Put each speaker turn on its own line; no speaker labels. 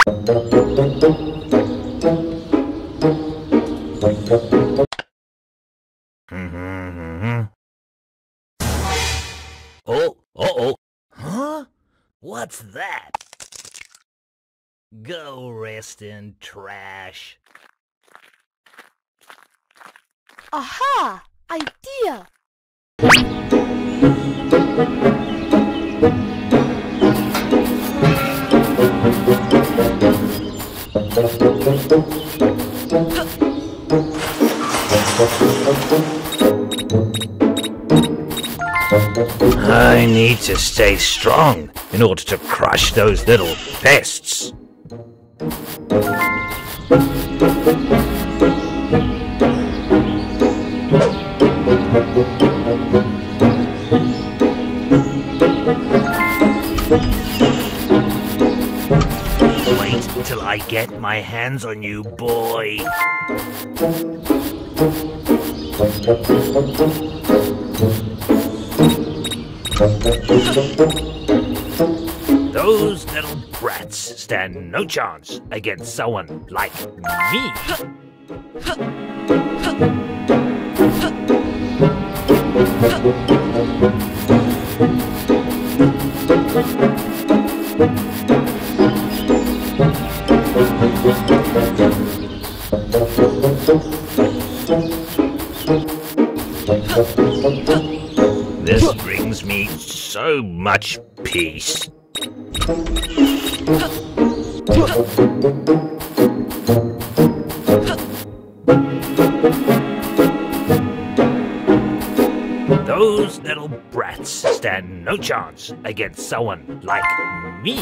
Oh, uh-oh. Huh? What's that? Go rest in trash.
Aha! Idea!
I need to stay strong in order to crush those little pests. Wait till I get my hands on you, boy. Those little brats stand no chance against someone like me. This brings me so much peace. Those little brats stand no chance against someone like me.